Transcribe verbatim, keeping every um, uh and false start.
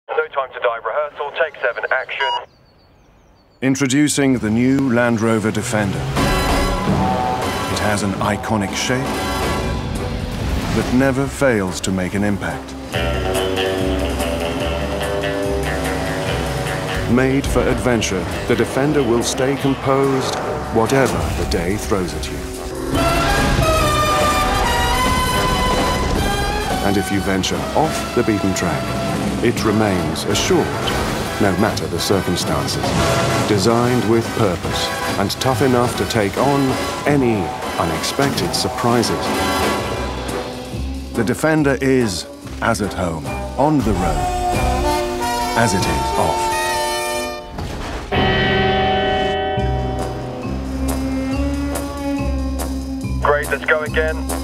No time to die. Rehearsal. Take seven. Action. Introducing the new Land Rover Defender. It has an iconic shape that never fails to make an impact. Made for adventure, the Defender will stay composed whatever the day throws at you. And if you venture off the beaten track, it remains assured, no matter the circumstances. Designed with purpose and tough enough to take on any unexpected surprises. The Defender is as at home, on the road, as it is off. Great, let's go again.